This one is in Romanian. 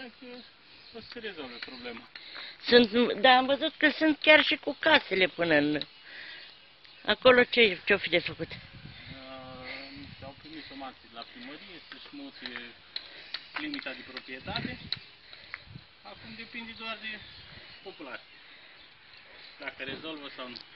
că o să se rezolve problema. Dar am văzut că sunt chiar și cu casele până în... Acolo ce-o fi de făcut? Au primit somații la primărie să-și mute limita de proprietate. Acum depinde doar de populație. Dacă rezolvă sau nu.